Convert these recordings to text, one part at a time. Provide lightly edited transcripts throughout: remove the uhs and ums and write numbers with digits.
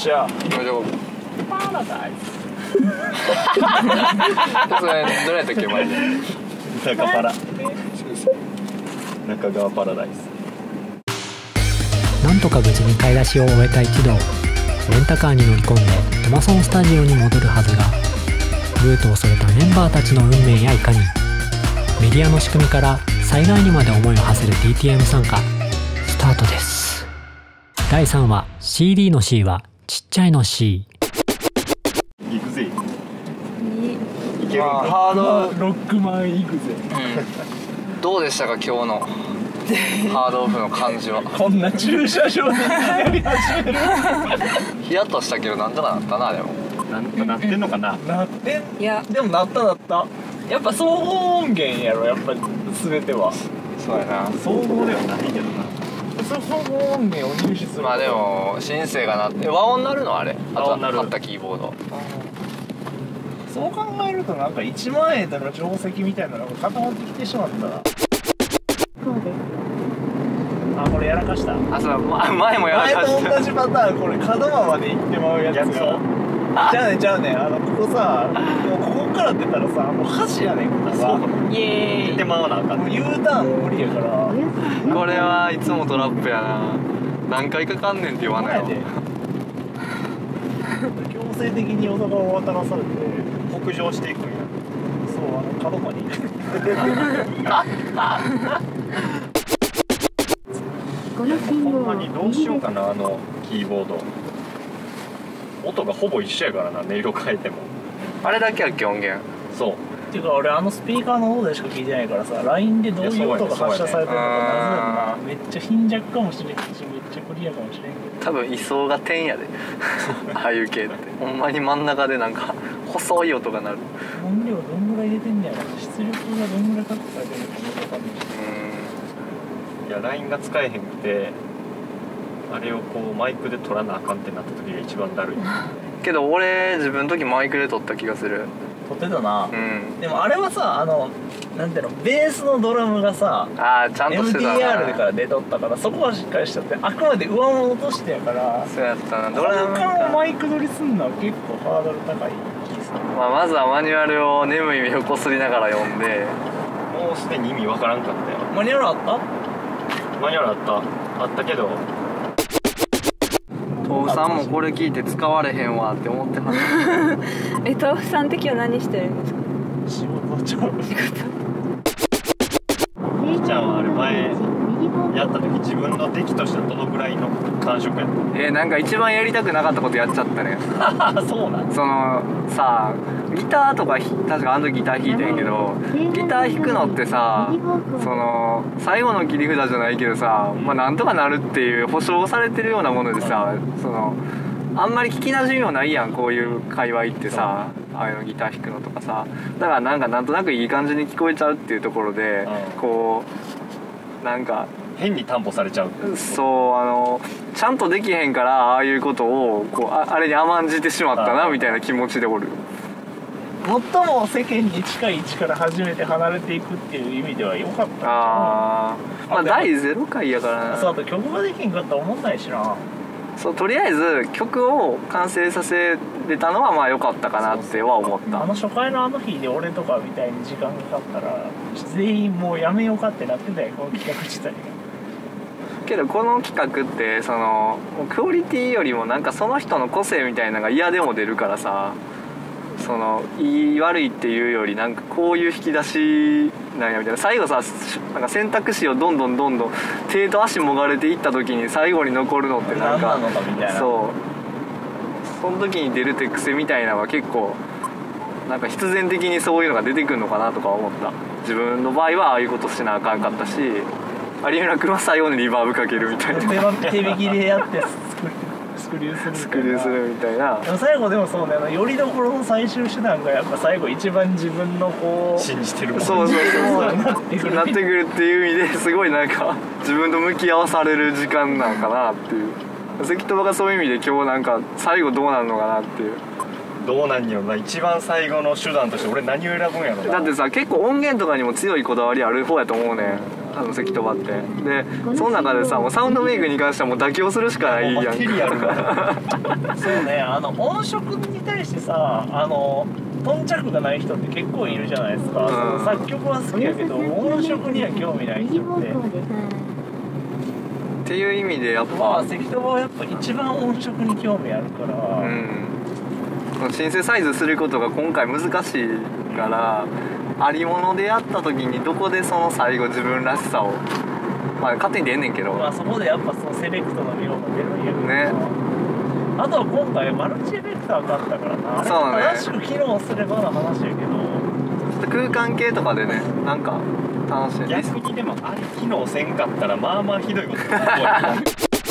しゃパラダイスそれどれやったっけマジで中川パラダイス。 なんとか無事に買い出しを終えた一同、レンタカーに乗り込んでアマソンスタジオに戻るはずが、ルートをそれたメンバーたちの運命やいかに。メディアの仕組みから災害にまで思いを馳せる DTM 参加スタートです。第3話 CD の C はちっちゃいの C。 行くぜ。いけるまあハードロックマン行くぜ。 どうでしたか今日のハードオフの感じは。 こんな駐車場でやり始める。 ヒヤッとしたけどなんとかなったな。でもなんかなってんのかな。 なってん。いやでもなった。やっぱ総合音源やろ、やっぱ全ては。 そうやな。 総合ではないけどな。 総合音源を入手する。 まあでもシンセがなって和音なるのあれ。あと和音なる買ったキーボード。 そう考えるとなんか1万円での定石みたいなのが固まってきてしまったな。あ、これやらかした。 あ、そう、前もやらかした。 前と同じパターン、これ角間まで行ってまうやつが。じゃあね、ここさ、もうここから出たらさ、もう橋やねんからさ、イエーイ出てまわなあかん。 もう U ターン無理やから。 これはいつもトラップやな。何回かかんねんって言わないよ。 強制的に小坂を渡らされて北上していくんや。 そう、角間に行く。 ほんまにどうしようかな、あのキーボード。音がほぼ一緒やからな、音色変えても。 あれだけやっけ音源。 そう。 っていうか俺スピーカーの音でしか聞いてないからさ、 LINE でどういう音が発射されてるのか謎やな。めっちゃ貧弱かもしれんし、めっちゃクリアかもしれんけど、 多分位相が点やでああいう系ってほんまに真ん中でなんか細い音が鳴る。 音量どんぐらい出てんねやろ、出力がどんぐらい確保されてるのか分かんないし。 いや LINE が使えへんくて、あれをこうマイクで撮らなあかんってなった時が一番だるい。 けど俺自分の時マイクで撮った気がする。 撮ってたな、 うん。 でもあれはさ、なんていうの、ベースのドラムがさああちゃんとしてたな。 MTR から出とったから、そこはしっかりしちゃって、あくまで上物としてやから、 そうやったな。ドこラムれからか。 マイク撮りすんのは結構ハードル高い気する。 まあ、まずはマニュアルを眠い目をこすりながら読んで。 もうすでに意味わからんかったよ。 マニュアルあった？ マニュアルあったけど、 豆腐さんもこれ聞いて使われへんわって思ってはった豆腐さんって今日何してるんですか？ 仕事ちゃう。 みーちゃんはあれ前やった時自分の出来としてはどのぐらいの感触やった？ なんか一番やりたくなかったことやっちゃったね。 そうなん。 そのさ、ギターとか確かあの時ギター弾いてんけど、ギター弾くのってさ、その最後の切り札じゃないけどさ、まあなんとかなるっていう保証されてるようなものでさ、そのあんまり聞きなじみもないやん、こういう界隈ってさ、ああいうのギター弾くのとかさ、だからなんとなくいい感じに聞こえちゃうっていうところで、こうなんか変に担保されちゃう。 そうちゃんとできへんからああいうことをこうあれに甘んじてしまったなみたいな気持ちでおる。 最も世間に近い位置から初めて離れていくっていう意味では良かったんちゃう？ まあ第0回やからな。 そう、あと曲ができんかったら思んないしな。 そうとりあえず曲を完成させれたのはまあ良かったかなっては思った。 初回の日で俺とかみたいに時間かかったら全員もうやめようかってなってたよ、この企画自体が。 けどこの企画ってそのクオリティよりもなんかその人の個性みたいなのが嫌でも出るからさ、そのいい悪いっていうよりなんかこういう引き出しなんやみたいな。最後さ、なんか選択肢をどんどん手と足もがれていった時に最後に残るのってなんか何なのかみたいな。 その時に出る手癖みたいなのは結構なんか必然的にそういうのが出てくるのかなとか思った。自分の場合はああいうことしなあかんかったし、有村君は最後にリバーブかけるみたいな、 手引きでやってスクリューするみたいな。 でも最後でもそうだよな、よりどころの最終手段がやっぱ最後一番自分のこう信じてるもん。 そうなってくるなってくるっていう意味ですごいなんか自分と向き合わされる時間なのかなっていう。関戸がそういう意味で今日なんか最後どうなるのかなっていう。 どうなんやろな、一番最後の手段として俺何を選ぶんやろな。 だってさ、結構音源とかにも強いこだわりある方やと思うねん。 関とばってでその中でさもうサウンドメイクに関してはもう妥協するしかないやんマテリアルがそうね、音色に対してさ頓着がない人って結構いるじゃないですか、その作曲は好きやけど音色には興味ない人っていう意味でやっまあぱ関戸はやっぱ一番音色に興味あるから、 シンセサイズすることが今回難しいからありものでやった時にどこでその最後自分らしさをまあ勝手に出んねんけど、 まあそこでやっぱそのセレクトの量が出るんやけどね。 あとは今回マルチエフェクターがあったからな、あれそうね正しく機能すればの話やけど空間系とかでねなんか楽しい。 逆にでもあれ機能せんかったらまあまあひどいことになる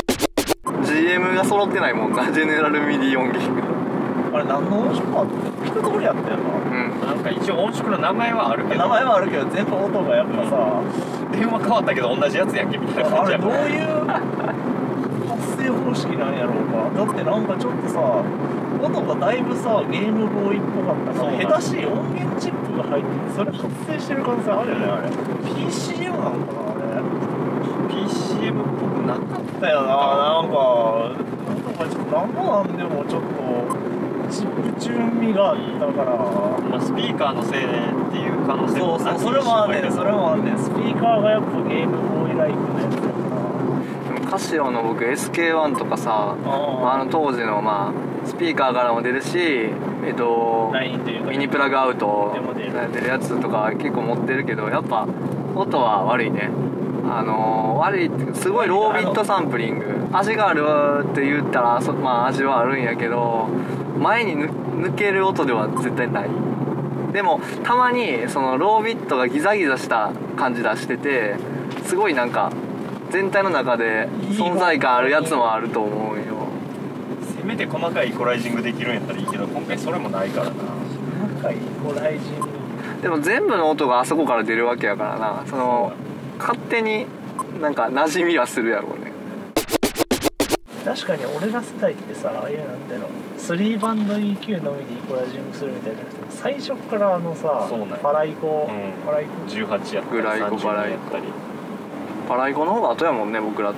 GM が揃ってないもんな、ジェネラルミディ音源あれ何の音色あって一通りやったよな、 なんか一応音色の名前はあるけど名前はあるけど全部音がやっぱさ、 電話変わったけど同じやつやんけみたいな感じやからあれどういう発声方式なんやろうか。だってなんかちょっとさ音がだいぶさゲームボーイっぽかったから下手しい音源チップが入っててそれ発生してる可能性あるよね。あれ PCM なのかな、あれ PCM っぽくなかっただよな。なんか音がちょっとなんぼなんでもちょっとチップチューン味があったから、 まあスピーカーのせいでっていう可能性もそうそれもあんねん、それもあんねん。スピーカーがやっぱゲームボーイライクのやつだからカシオの僕 SK1 とかさ当時のまあスピーカーからも出るしラインというかミニプラグアウトでも出るやつとか結構持ってるけどやっぱ音は悪いね。悪いってすごいロービットサンプリング味があるって言ったらまあ味はあるんやけど前に抜ける音では絶対ない。でもたまにそのロービットがギザギザした感じ出しててすごいなんか全体の中で存在感あるやつもあると思うよ。 せめて細かいイコライジングできるんやったらいいけど今回それもないからな。 細かいイコライジングでも全部の音があそこから出るわけやからな、その勝手になんか馴染みはするやろうね。 確かに俺ら世代ってさああいうなんていうの3バンド EQ のみでイコライジングするみたいじゃなくて最初からさそうなんやパライコ、パライコ 18やったりグライコ 30やったりパライコの方が後やもんね僕らって。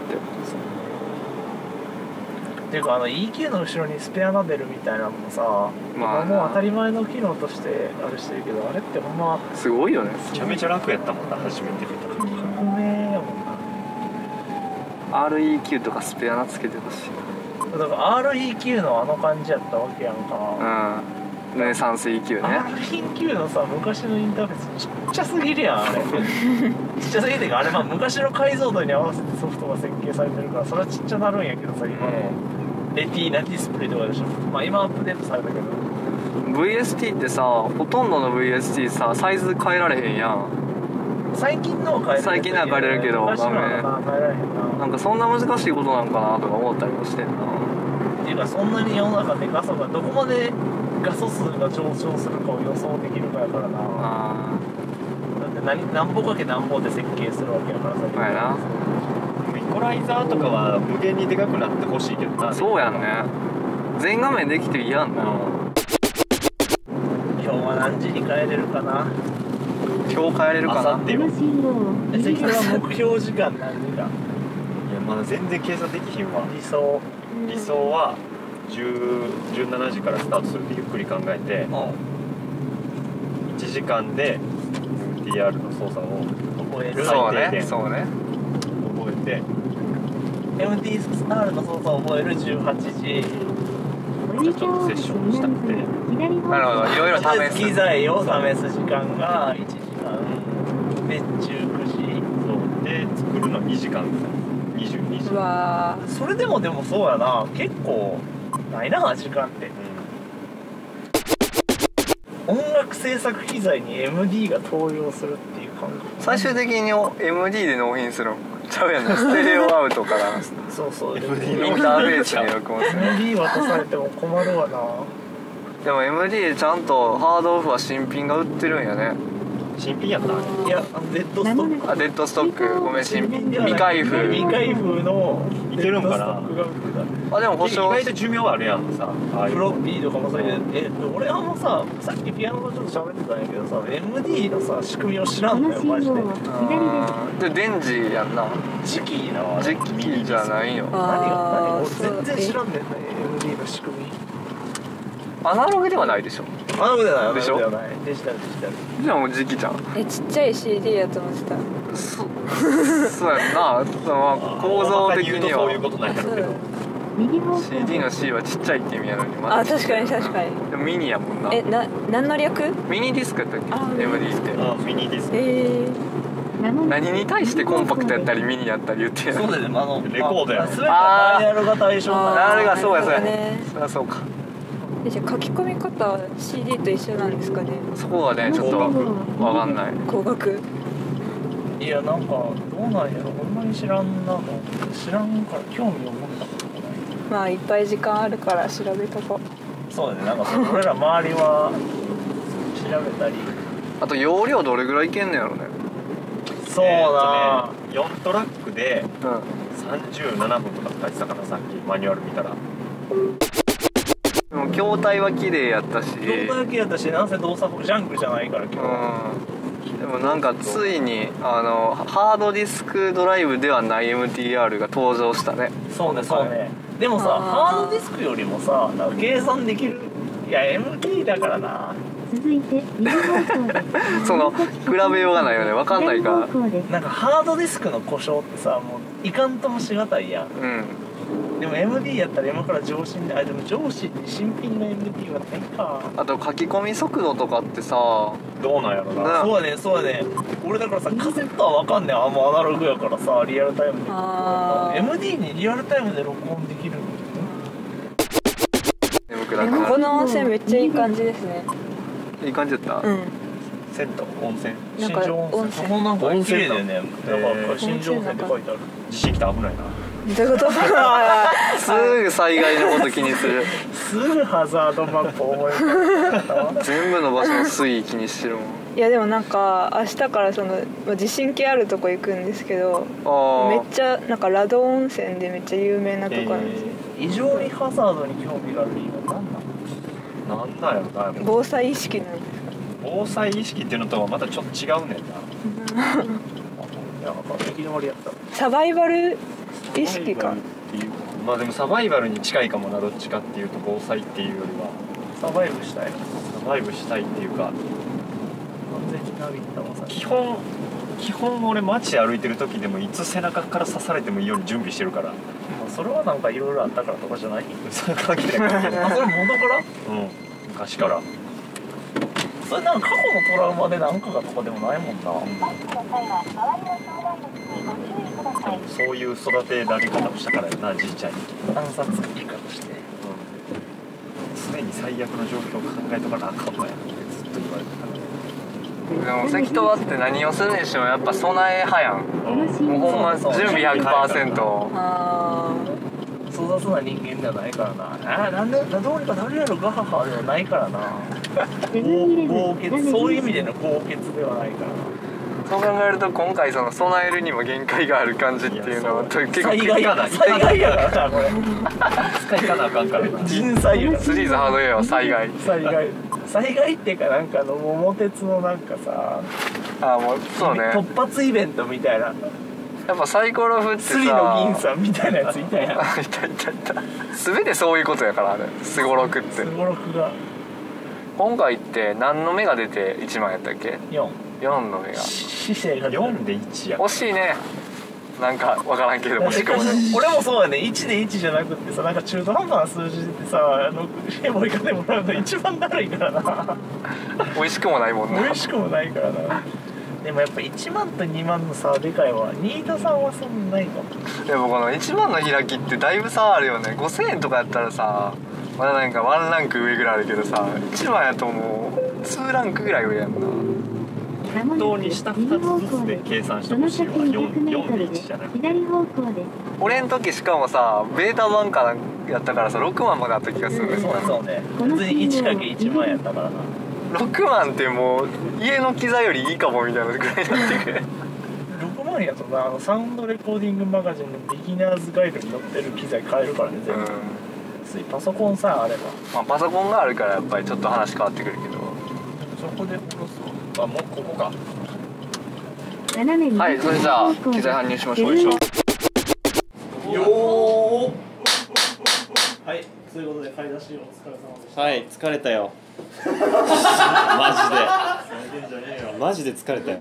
っていうかEQ の後ろにスペアラベルみたいなのもさ、 まあもう当たり前の機能としてあるしてるけどあれってほんますごいよね。 めちゃめちゃ楽やったもんな初めて見た時。 革命やもんな。 REQ とかスペアナつけてほしい。 だから REQ の感じやったわけやんか。 ルネサンス EQ ね。 REQ のさ昔のインターフェースちっちゃすぎるやんあれちっちゃすぎてかあれまあ昔の解像度に合わせてソフトが設計されてるからそれはちっちゃなるんやけどさ今のレティーナディスプレイとかでしょ。まあ今アップデートされたけど VST ってさほとんどの VST さサイズ変えられへんやん。 最近のは変えれる最近のは変えれるけど昔のは変えられへんな。 なんかそんな難しいことなんかなとか思ったりもしてんな。 っていうかそんなに世の中で画素がどこまで画素数が上昇するかを予想できるかやからな。 あだって何歩かけ何歩で設計するわけやからさ。 そうやな。 イコライザーとかは無限にでかくなってほしいけどな。 そうやんね。全画面できて嫌やんな。 今日は何時に帰れるかな。 今日帰れるかな。 関は目標時間何時間。 いやまだ全然計算できひんわ。理想は17時からスタートするってゆっくり考えて1時間で MTR の操作を覚える。 そう最低限ねそうね。 覚えて MTR の操作を覚える18時。 ちょっとセッションしたくてなるほどいろいろ試す。 機材を試す時間が1時間で19時そうで作るの2時間ぐらい22時うわそれでもそうやな結構ないな時間って、音楽制作機材に MD が登用するっていう感覚。 最終的に MD で納品するのちゃうやん。ステレオアウトからそうインターフェースに録音する。 MD 渡されても困るわな。 でも MD でちゃんとハードオフは新品が売ってるんやね。 新品やったあれ。 いやデッドストック。 あデッドストックごめん新品未開封未開封のいけるんかな。 デッドストックが売ってた。 あでも保証意外と寿命あるやんさ。 フロッピーとかもそれで、俺はもうさっきピアノのちょっと喋ってたんやけどさ MD のさ仕組みを知らんのよマジで。 で電磁やんな時期な時期じゃないよ何が俺そう全然知らんねんね MD の仕組み。 アナログではないでしょアナログではないでしょアナログではないデジタルじゃあもう時期じゃんちっちゃい CD やと思ってた。 そうやんなその構造的に言うとそういうはことなんやろうけど。 CD の C はちっちゃいって意味やのにまだあ確かに確かに。 でもミニやもんな何の略？ ミニディスクやったっけあ MD ってミニディスク。 何に対してコンパクトやったりミニやったり言ってるそうだよねレコードやね全てはマニュアルが対象になる。 あれがそうやそうやね。 そりゃそうかじゃあ書き込み方は CD と一緒なんですかね。 そこがねちょっとわかんない工学。 いやなんかどうなんやろほんまに知らんなと思って知らんから興味を持ったこともない。 まあいっぱい時間あるから調べとこう。 そうだねなんか俺ら周りは調べたりあと容量どれぐらいいけんねやろねそうだ 4トラックでうん 37分とか書いてたかなさっきマニュアル見たら。 でも筐体は綺麗やったし動画だけやったしなんせ動作ジャンクじゃないから今日うんでもなんかついにハードディスクドライブではない MTR が登場したねそうねそうねでもさあーハードディスクよりもさなんか計算できるいや MD だからな続いて右方向です。 その比べようがないよね分かんないから左方向です。 なんかハードディスクの故障ってさもういかんともしがたいやんうんでも MD やったら今から上新ででも上新に新品の MD はないかあと書き込み速度とかってさどうなんやろな。 そうやねそうやね俺だからさカセットは分かんねんもうアナログやからさリアルタイムであー MD にリアルタイムで録音できる眠くなくなるこの温泉めっちゃいい感じですね。 いい感じだった、 うん。 銭湯温泉。 なんか新庄温温泉泉そこなんか綺麗だよね温泉なんか新庄温泉って書いてある地震来たら危ないな。 どういうこと？ すぐ災害のこと気にするすぐハザードマップ思い浮かべた全部の場所の水位気にしてるもんいやでもなんか明日からその地震計あるとこ行くんですけど、 あめっちゃなんかラド温泉でめっちゃ有名なとこなんですよ。 異常にハザードに興味がある理由は何なのなんだよな。 防災意識なんですか？ 防災意識っていうのとはまたちょっと違うねんな。 いやなんか行き止まりやったサバイバル意識か。 っていうまあでもサバイバルに近いかもなどっちかっていうと防災っていうよりはサバイブしたいのサバイブしたいっていうか完全にナビったまさに基本俺街歩いてる時でもいつ背中から刺されてもいいように準備してるから。 まあそれはなんかいろいろあったからとかじゃないそれ関係ない関係ない。 あそれ元からうん昔から。 それなんか過去のトラウマでなんかがとかでもないもんなそういう育てられ方をしたからやなじいちゃんに。 暗殺言い方して常に最悪の状況を考えとかなあかんわやってずっと言われてたから。 でも関戸はって何をするにしてもやっぱ備え派やんもうほんま準そう備 100% あ粗雑な人間ではないからななんでどうにかなるやろガハハではないからな豪傑そういう意味での豪傑ではないからなそう考えると今回その備えるにも限界がある感じっていうのは結構災害やからなこれ使い方あかんからな。 人災やシリーズハードウェアは災害災害っていうかなんか桃鉄のなんかさああもうそうね突発イベントみたいなやっぱサイコロ振ってさスリの銀さんみたいなやついたやんいた全てそういうことやからあれすごろくってすごろくが今回って何の目が出て1枚やったっけ 4 4の目が姿勢が 4で1や。 惜しいねなんか分からんけどもしくもね俺もそうやね1で1じゃなくってさなんか中途半端な数字でさヘボイカでもらうの一番だるいからな美味しくもないもんな美味しくもないからなでもやっぱ1万と2万の差はでかいわ2と3はそんなないかもでもこの1万の開きってだいぶ差あるよね5000円とかやったらさまだなんか1ランク上ぐらいあるけどさ1万やともう2ランクぐらい上やんな本当に下2つずつで計算してほしいわ。4で1じゃなくて。 左方向です。 俺ん時しかもさベータ版かなんかやったからさ6万まであった気がするんですよそうね別に 1×1 万やったからな 6万ってもう家の機材よりいいかもみたいなぐらいになってくる 6万やとなサウンドレコーディングマガジンのビギナーズガイドに載ってる機材買えるからね全部、パソコンさえあれば、 まあ、パソコンがあるからやっぱりちょっと話変わってくるけどそこで下ろすわ。あ、もうここか。 斜め右はい、それじゃあ機材搬入しましょう。 よはい、そういうことで買い出しお疲れ様でした。 はい、疲れたよマジで疲れたよ。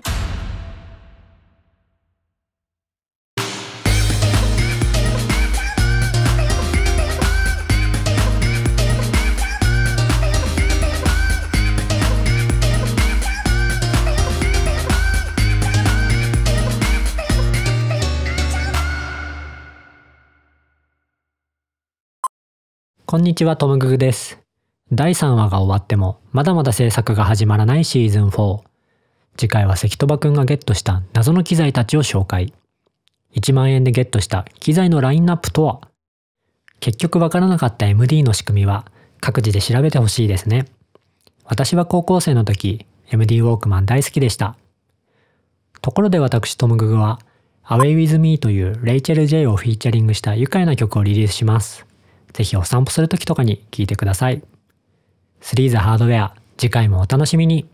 こんにちは、トムググです。第3話が終わってもまだまだ制作が始まらないシーズン4。次回は関戸場くんがゲットした謎の機材たちを紹介。1万円でゲットした機材のラインナップとは？結局わからなかった MD の仕組みは各自で調べてほしいですね。私は高校生の時 MD ウォークマン大好きでした。ところで私トムググは Away With Me というレイチェル J をフィーチャリングした愉快な曲をリリースします。ぜひお散歩する時とかに聴いてください。3The Hardware、次回もお楽しみに。